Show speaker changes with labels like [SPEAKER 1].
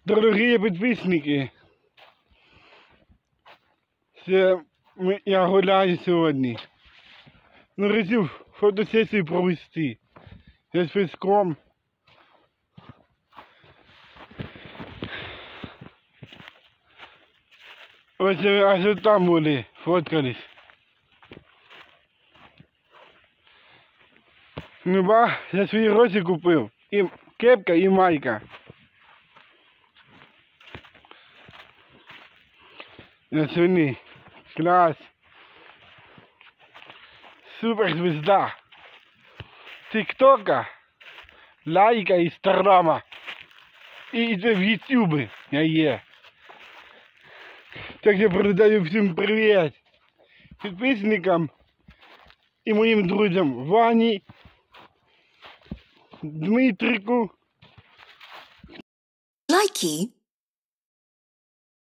[SPEAKER 1] Дорогі підписники, я гуляю сьогодні. Ну, вирішив фотосесію провести. Я з піском. Ось аж там були, фоткались. Ну ба, я свої гроші купив. І кепка, і майка. На сьогодні. Клас. Суперзвезда. Тіктока, лайка, інстаграма. І в ютубі я є. Так я передаю всім привіт. Підписникам і моїм друзям Вані, Дмитрику.
[SPEAKER 2] Likey